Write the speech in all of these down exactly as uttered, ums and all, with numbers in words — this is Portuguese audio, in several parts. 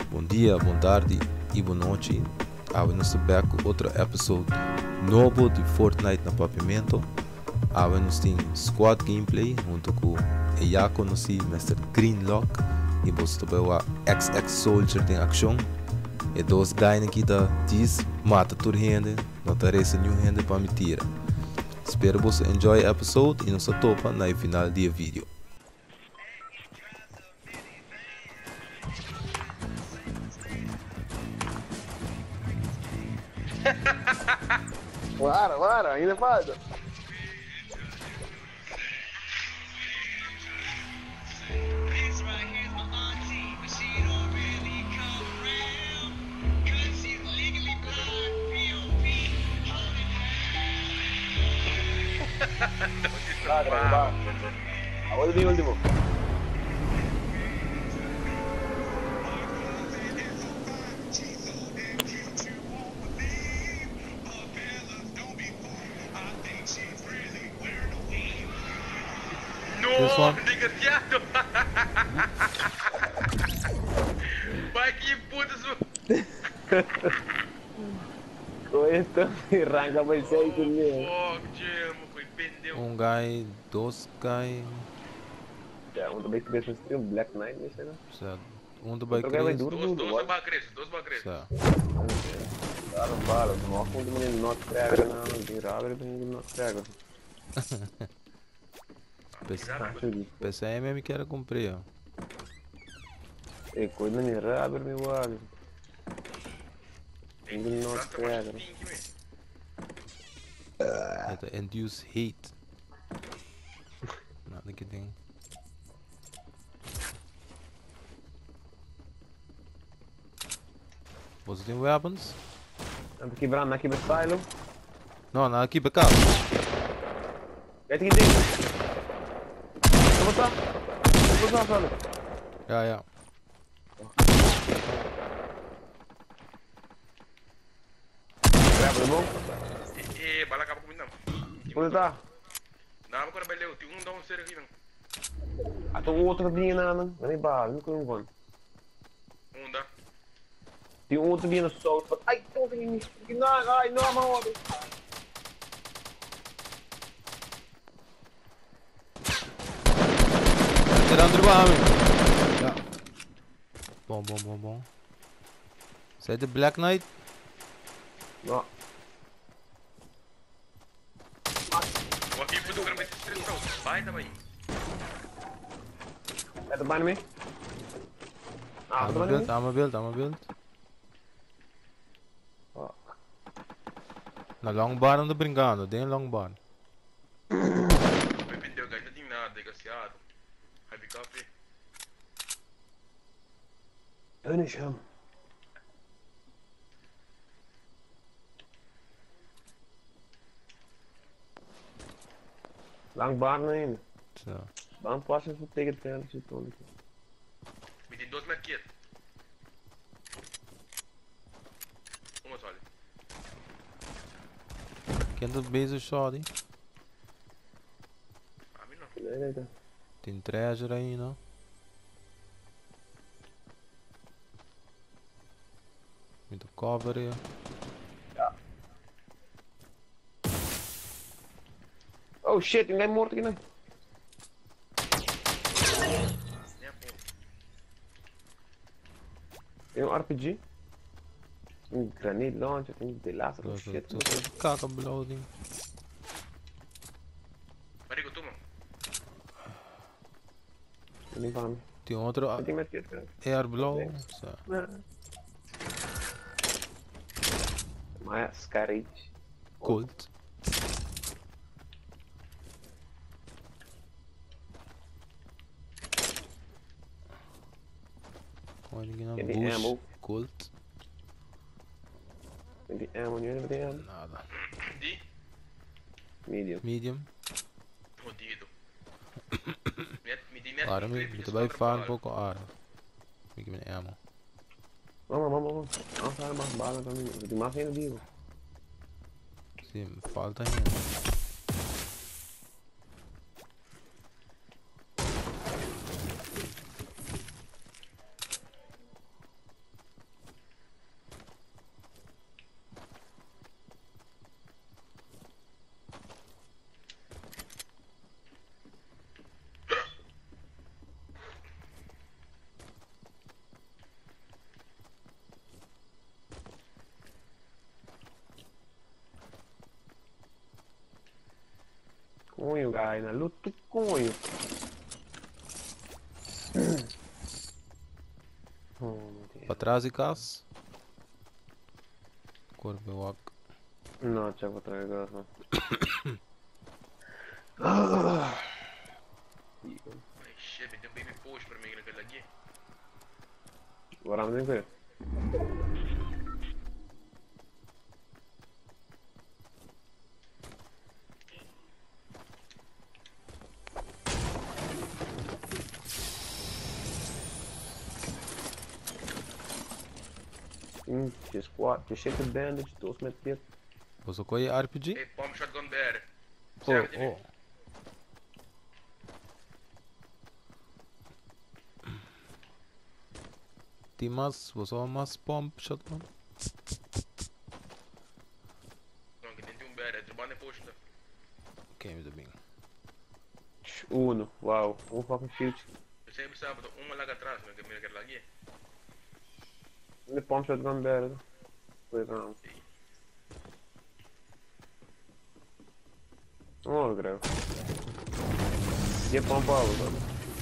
bom dia, bom tarde e boa noite. Agora nós estamos com outro episódio novo de Fortnite na Pavimento. Agora nós temos squad gameplay junto com o Iaco, nós temos mister Greenlock e nós também a X X Soldier em ação. E dois guys aqui da diz mata toda gente, não teresa nenhum gente para me tirar. Espero que você enjoy o episódio e nos topa no final do vídeo. Para, para, ainda falta. Va, va. A último, último. No, desgraciado. Vai que puta su. Com esto me arranca para el seis conmigo. Fuck, Gemo, foi pendeu. Um guy, dois guy, Ya, un também tivesse um Black Knight, não sei não. certo. Um do bike Outro guy vai crazy, duro, Dois, duro. dois bagressos, dois bagressos. certo. Claro, bala, não há como menino not pega, não, não tem rabo, menino not pega. P C M me quer cumprir. E coisa menino rabo, meu amigo. Menino not pega. Het induce heat. Nada que tem. Você tem weapons? Estamos quebrando aqui no style. Não, nada aqui para cá. É aqui dentro. Vamos lá. Vamos lá, fala. Ja, ja. Grava, bom? E, bala acaba comigo não. Onde tá? Não, agora vai ler, tem um dá um ser aqui não. Ah, tem um outro vinha na, não é bala, nunca não conto. Um dá. Tem um outro vinha no sol. Ai, tem outro vinha aqui, não, ai, não, mano. Tirando de barra, ja. Bom, bom, bom, bom. Zij de Black Knight? Não. O aqui foi do cara vai ter estressão. Vai também. É do banho, Ah, I'm do a banho. build, I'm a build, I'm a build. Na long bar ando brincando, tem long bar. Vai pendeu, guys, não tem nada, desgraciado. Heavy copy. Finish him. Lang baan ainda. Zo. Baan passen voor tegen het veld zit dan. Me tem dois marquetes. Uma só ali. Quem tá base shot, hein? A mim não. Nee, nee, nee. Tem treasure aí, não? Muito cover aí. Ja. Oh shit, ninguém morto aqui não. Nem a porra. Tem um R P G. Um grenade launcher, tem de laser, oh shit. Kaka blooding. Marico, tu, mano. Niet van. Tem outro Wat die met dit gaat. air blow. Zo. Maar ja, Scarage. Cold. Gewoon die Ja, die ammo. boost. Cold. En die ammo, nu hebben we die ammo. Nada. Die? Medium. Medium. Fodido. Me di Ara me, muito bem fan pouco ara. Fica minha ammo. Vamos, vamos, vamos. Vamos a más balas también. Die más ainda vivo. Sim, falta ainda. Cunho, gaina, luto cunho. Oh, meu Deus. Pra trás e cas. Corbe wak. Não, tinha pra trás agora, não. Ai, shit, tem um baby push pra mim naquele aqui. Agora vamos ver. Hum, tinha squad, tinha cheio de bandage, dois metros. Você coi R P G? Hey, pump shotgun B R. Oh, Certo, oh. Timas, você har mas pump shotgun. Não, que tem um B R, trabalha push. Ok, muito bem. Uno, uau, um fucking shield. Eu sempre sabe, uma lá atrás, né, que mira aquela aqui. Ele pump shotgun better. Foi não. Oh, grave. E pump all mano.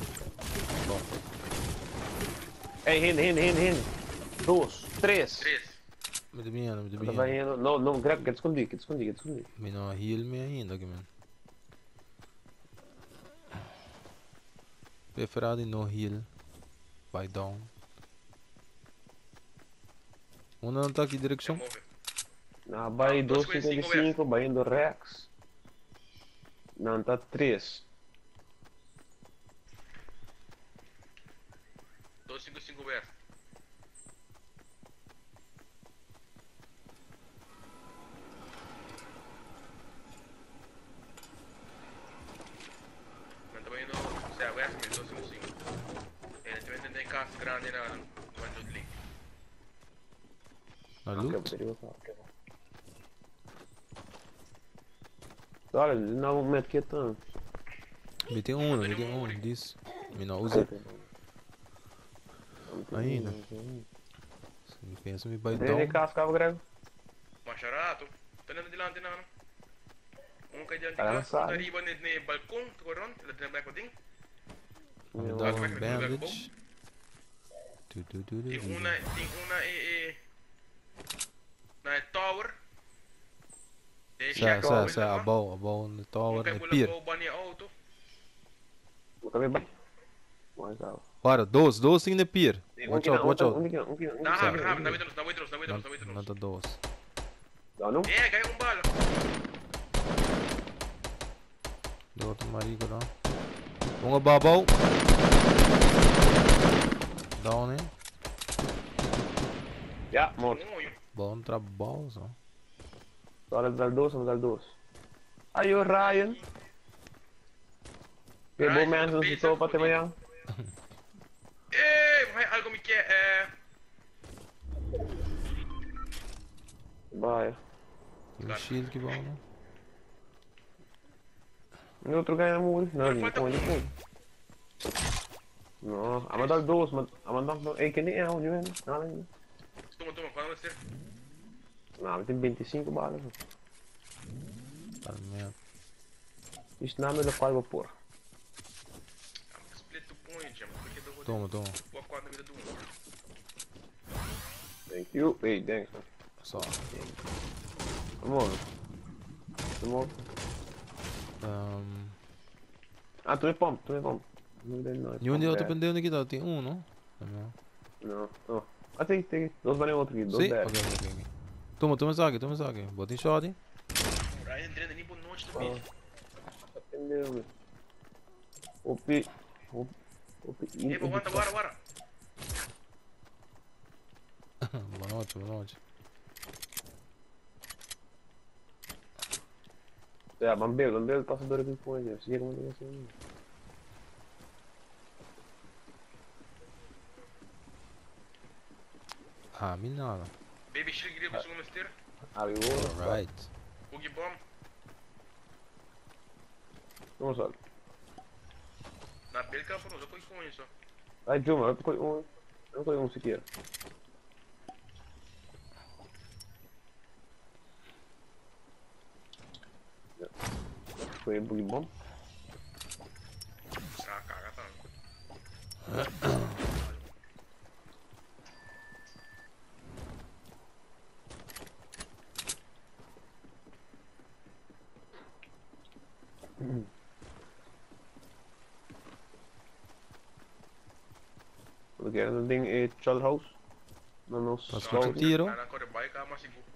Ei, rindo, rindo, rindo, rindo. Dois, três. Três. Muito bem, muito Tá bem. indo. Não, não, grave, que escondi, que escondi, que escondi. Men har heal me ainda aqui, man. Preferado no heal. By down. Um não tá aqui em direção. Move. Na Bahia dois dois cinquenta e cinquenta cinco, e cinco, Bahia do Rex. Não, tá três. dois cinco cinco B R. Mas também não. Se é o S, mas dois cinco cinco. Ele também tem casa grande na. No Android League. Na Ok, loot. poderia botar, ok. Olha, não mete que tanto. Me tem um, me tem um disso. Me não usa. Ainda. Se pensa me by Tem down. cascava, greve. Macharato. Tá andando delante, não. Um cai diante de Cara, não casa, sabe. arriba no balcão, tu correndo, ele tem back ding. Me Não, dá Como é que um vai fazer o bandage. Tu, tu, tu, tu, Tem tu. uma, tem uma e... e na tower. Tem Sa, sa, sa, above, above the tower, Nunca the pula pier. com o banho auto. vou também bem. Mais alto. Para, dois, dois in the pier. Um Watch que out, não, um watch que não, out. um que não, um que não. Na rápido, rápido, na vidros, na vidros, na vidros, na vidros. Nada dois. Dá não? É, caiu um bala. Do outro marico lá. Um babau. Down, hein? Já, morto. Ui, Bom trabalho, só. Agora dá dois, vamos dar dois. Aí o Ryan. Pegou Ryan, menos no pizza, setor para ter fodido. manhã. Ei, vai algo me quer, é... Vai. E o shield que bom, né? E outro ganha muito. Não, Não, não, falta com um. ele com. Não, a mandar dois, mas a mandar ei que nem é onde vem? Nada ainda. Toma, toma, quando você... Não, tem vinte e cinco balas. Tá merda. Isto não é melhor qual vapor. Split to point, chama. Porque eu vou... Toma, toma. Vou quatro na vida do um. Thank you. Ei, thanks. Só. Vamos. Vamos. Um, Ah, tu é pompo, tu é pompo. Não dei não. e onde eu tô pendendo aqui, tá? Tem um, não? Não. Não, não. Ah, tem, tem. Dois valem outro aqui, dois Sim? dez. Ok, ok, ok. Toma, toma essa aqui, toma essa aqui. Bota em shot, hein? Ryan treina nem por noite também. Entendeu, meu? Opi. Opi. Opi. Ei, vou aguenta, bora, bora. Boa noite, boa noite. É, bambeu, bambeu, passador aqui com ele. Chega uma ligação. Ah, me nada. Baby shield grip com segundo esteira. Ah, eu vou. Alright. Boogie bomb. Vamos lá. Na belga por uns, eu fui com isso. Ai, Juma, eu tô um. Eu tô um sequer. foi boogie bomb. Ah, caga tanto. Wat ik dat ding in Charles House. Dan nog Dat is slow. goed. Tiro? Nah, nak kau ada baik kah masih gua.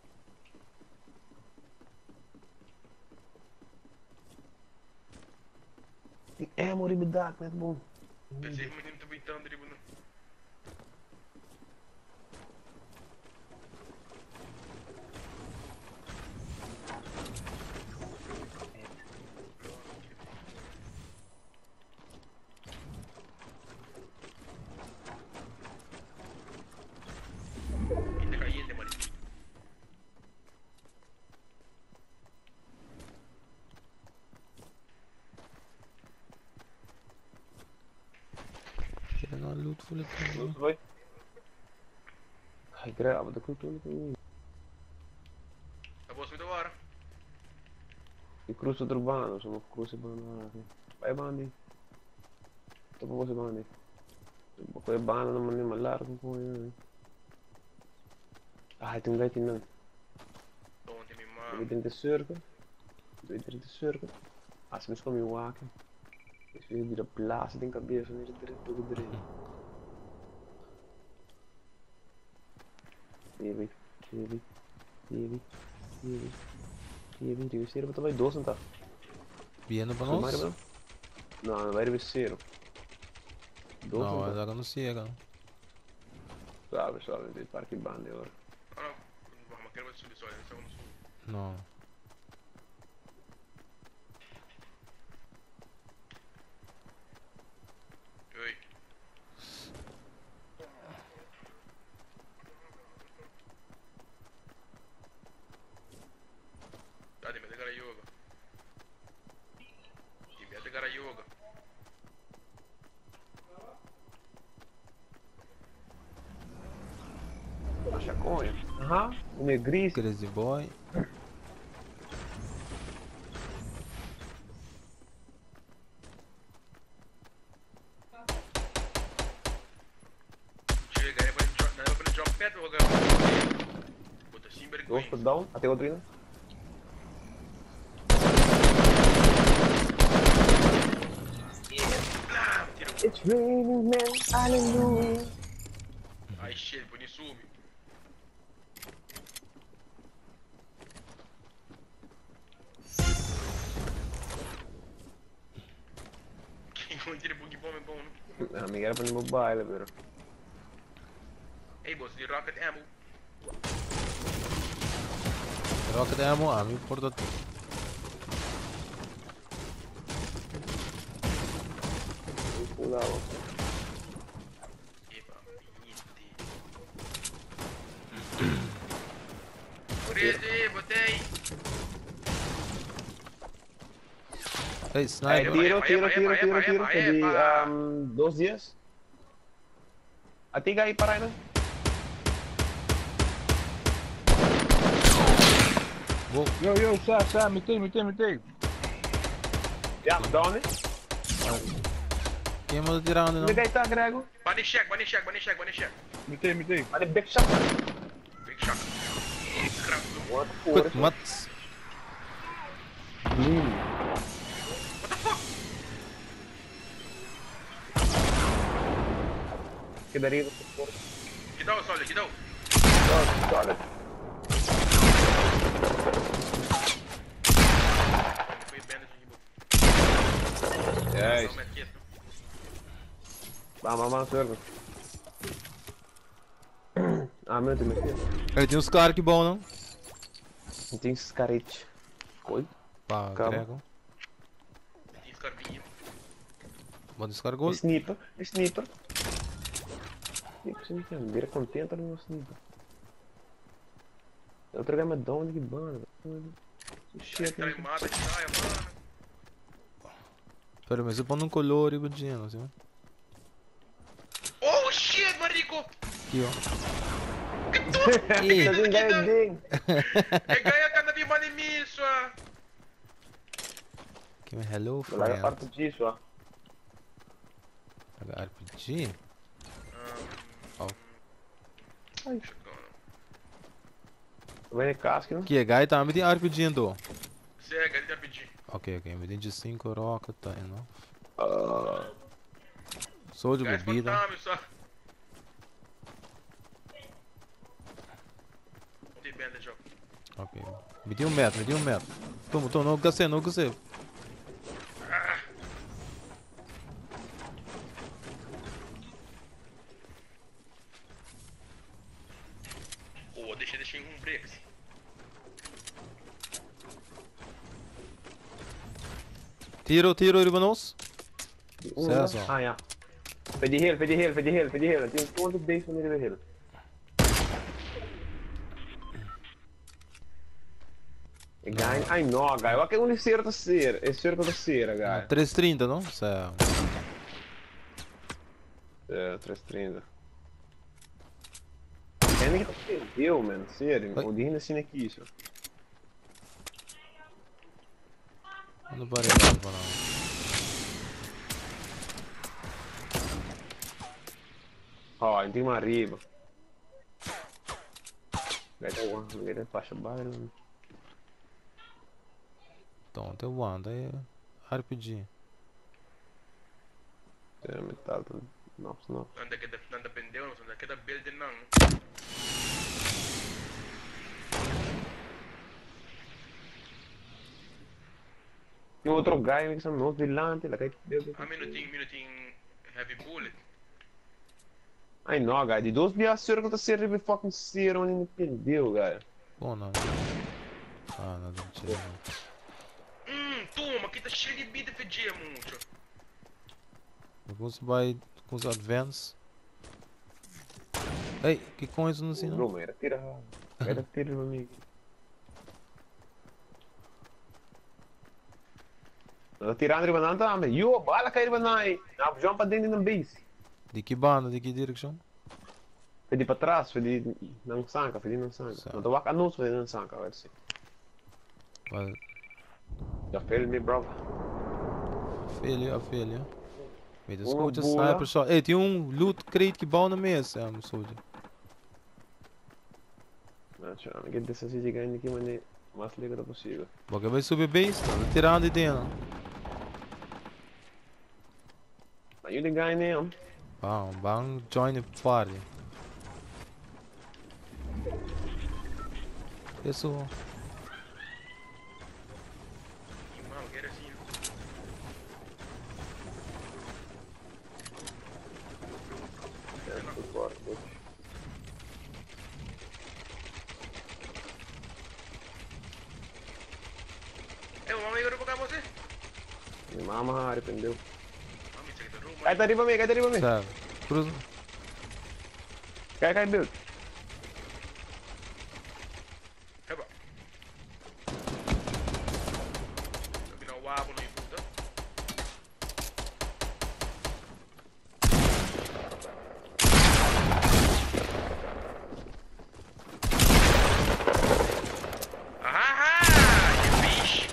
Die ammo die bedaakt net bom. Pensei que menino tu bintang dari benar. Kita kain deh mari. Kira nga loot full ito. Wat boy? Hij graven de goed doen. Tapos mo tawar. Die cruise er baan, zo nog cruise baan. Bij baan die. Toch was het baan die. Ko je baan naman ni malar ko yun. Ah, toen weet hij nou. Don't tell me Doe ma. je in de cirkel? Doe je in de cirkel? Als we komen je waken. Dus we die de blazen denk ik bezig met de doe erin. Baby, baby, baby, baby, baby. Die wc wat wij doos en dat. Viendo pa Não, nós? não, não vai descer. Dois Não, não, mas agora não chega. sabe, sabe, de parque bande agora. Ah, não. Vamos maquer vai subir só, esse é o nosso. Não. Oi. Tadi, me degara yoga. E me degara yoga. Uma chaconha. Aham. Um negris. Crazy boy. Chega, aí vai drop, vai para drop pad ou agora? Puta, sim, Dois vergonha. por down. Até outro ainda. Ah, tira um. It's raining man, hallelujah. Ai, shit, por isso sube. Quem não tira bug bomb é bom, né? Ah, Miguel era para ir baile, bro. Ei, boss, die rocket ammo. Rocket ammo, a mí por todo. Pulava. Epa, menino. Crazy, botei. Hey, Eh, sniper. tiro, epa, tiro, epa, tiro, epa, tiro, epa, tiro. epa, Jadi epa. um, dos dias. A tiga aí para ainda. Vou. Yo, yo, sa, sa, mitei, mitei, mitei. Ja, down. Quem manda tirar onde não? Liga aí, tá, Grego. Bunny shack, bunny shack, bunny shack, bunny shack. Mitei, mitei. Ali, back shot. Big shot. Crap. What Quick for? mats. What the fuck? Que daria você for. Get out, soldier, get out. Olha. Foi bandage de boa. Yes. Não mete isso. Vamos, vamos, server. Ah, meu Deus, meu Deus. Ele tem uns caras que bom, não? Não tem escarete. Oi? Pá, Calma. Grego. Esse carbinho. Bom descargou. Sniper, sniper. Sniper, sniper. Vira contenta no sniper. Eu trago uma down de banda. Shit, Cara, ele mata de saia, mano. Pera, mas eu ponho um color e budinho, assim. Oh shit, marico! Aqui, ó. Ih, fazendo ganho ding. É ganha cada de mano misso. Aqui um hello Vou lá friend. a parte disso, ó. R P G? Oh. Ai. Vem casca, né? Que é guy tá me R P G ando. Cega, ele já pedi. Ok, ok, me de cinco roca tá enough. Ah, Sou de Guys, bebida. contame só. Não tem bem de jogo. Ok. Me deu um metro, me deu um metro. Toma, toma, não gastei, não gastei. Oh, deixa, deixa em um break. Assim. Tiro, tiro, irmãos. um, César. Ah, ja. För de hel, för de hel, för de hel, för de hel. Det är två hundra base från det hel. Guy, ai no, guy. Olha que onde cera tá cera. É cerca da cera, guy. trezentos e trinta, não? Certo. É, trezentos e trinta. É nem que perdeu, mano. Sério. O de ainda assim aqui, isso. Não parei nada pra não. Ó, tem uma riba. Vai dar uma, vai dar baixa barra. Então, tem o Wanda aí. R P G. É, metal. Nossa, não. Anda que anda pendeu, anda que da build não. Tem outro guy que são outro vilante, lá que A minutinho, minutinho heavy bullet. Ai no, guy. De dois dias cerca da cera riba fucking cera onde me perdeu, guy. Bom, não. Ah, nada de tiro. Hum, toma, aqui tá cheio de vida F G, muito. Depois vai com os advance. Ei, que com isso não sei não? Não, era tirar. Era tirar, meu amigo. Não tirando riba não tá, mas yo, bala cair riba não aí. Não, jump pra dentro da base. De que banda, de que direção? Foi de pra trás, foi de não sanca, foi de não sanca. Certo. Não tô vaca não, foi de não sanca, vai ser. Vai. Já fez me, bro. Filha, a filha. Weet je, Uma soldier boa. sniper shot. Ei, tem um loot crate que bal na mesa, é, um soldier. Não, tchau, não quero dessa de ganhar aqui, mas o mais ligado possível. Porque vai subir base, tá tirando de dentro. Mas eu de ganhar nem, Bom, bom, join the party. Pessoal. Mal, que era assim. é, forte. É, o amigo para você? Minha mama arrependeu. Mami, isso aqui tá rumo. Cai, tá riba me, cai, tá riba me. Sabe? Cruza. Cai, cai, build. É bom. Eu vi no abo no puta. Ah, que bicho.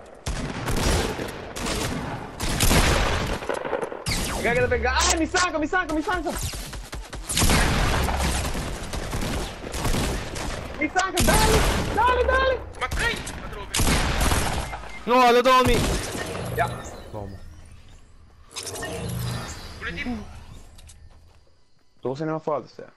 Cai, cai, pegar. Ai, me saca, me saca, me saca. Me saca, dale, dale, dale. Mas cai! Madroga. No, olha o me. Ja. Vamos. Boletim. Tô sendo uma foto, certo?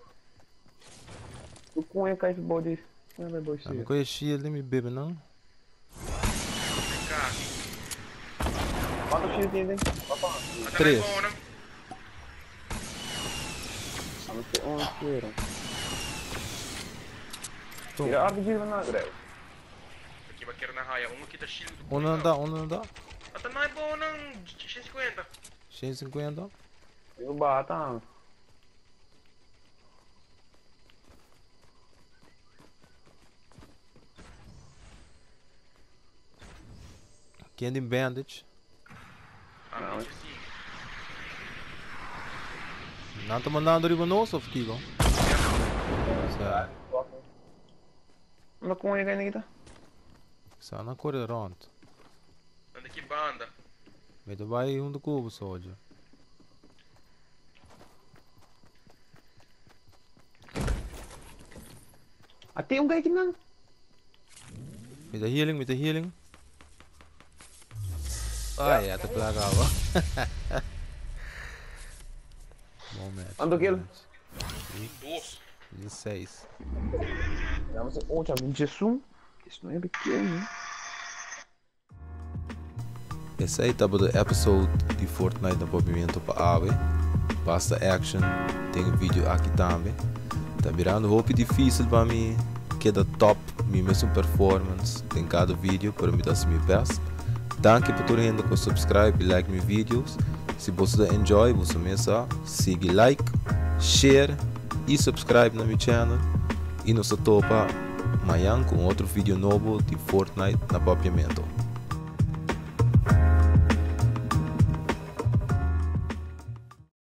O cunha cai pro bode. Não é boi Eu não conhecia ele, me bebe não. Vem cá. Quanto X tem dentro? Opa. Mata Três. na icona. Não sei onde que era. Toma. Tira a árvore de na greve. Aqui vai querer na raia. Um aqui tá shield. Onde anda, onde anda? Até não é bom, não. cento e cinquenta. cento e cinquenta. Eu bato, Candy bandage. Ah, Não. não, sim. Não tá mandando riba nosso, Fico. Certo. Mas com ele ainda. Só na correr rond. Anda aqui banda. Mas tu vai um do cubo, soldier. Ah, tem um cara aqui não. Me dá healing, me dá healing. Ai, até plagava. Bom match. Quanto kill? Dois. dezesseis. Vamos ver. Oh, já vinte e um. Isso não é pequeno, hein? Esse aí estava do episode de Fortnite no movimento para A V. Basta action, tem um vídeo aqui também. Tá virando roupa difícil para mim. Queda top, minha mesma performance em cada vídeo para me dar meu best. Danke por todo mundo que subscribe e like meus vídeos. Se você enjoy, você começa a seguir, like, share e subscribe no meu channel. E nos topa amanhã com outro vídeo novo de Fortnite na papiamento.